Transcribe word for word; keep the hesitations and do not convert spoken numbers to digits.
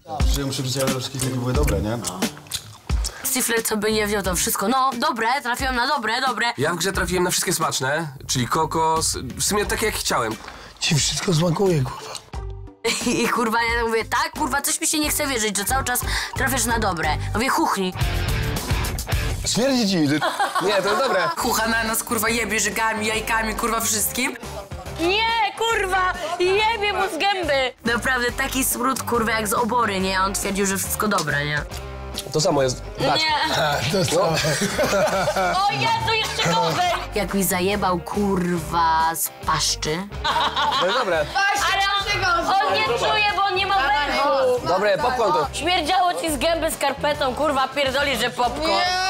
Że ja muszę być, ale wszystkie takie były dobre, nie? Stifler, co by nie wziął to wszystko. No, dobre, trafiłem na dobre, dobre. Ja w grze trafiłem na wszystkie smaczne, czyli kokos, w sumie takie jak chciałem. Ci wszystko smakuje, kurwa. I kurwa, ja mówię, tak, kurwa, coś mi się nie chce wierzyć, że cały czas trafiasz na dobre. Mówię, chuchni. Śmierdzi ci, że... Nie, to jest dobre. Kucha na nas, kurwa, jebie żygami, jajkami, kurwa, wszystkim. Nie, kurwa, jebie mu z gęby. Naprawdę, taki smród, kurwa, jak z obory, nie? A on twierdził, że wszystko dobre, nie? To samo jest. Dać. Nie. A, to jest no. O Jezu, jeszcze gorzej! Jak mi zajebał, kurwa, z paszczy. To jest dobre. Ale on, on nie czuje, bo on nie ma węchu. Dobre, popcorn to. Śmierdziało ci z gęby skarpetą, kurwa, pierdoli, że popcorn.